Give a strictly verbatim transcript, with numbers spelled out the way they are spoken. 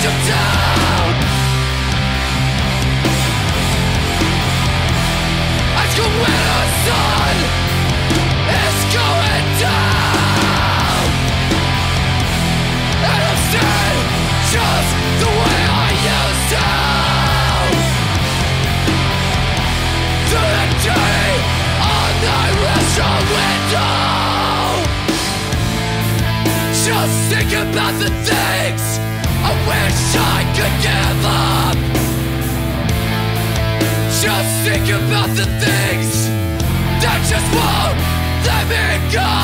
Marshaltown. As the winter sun is going down, and I'm staying just the way I used to. Through the day on the restaurant window, just think about the things I wish I could give up. Just think about the things that just won't let me go.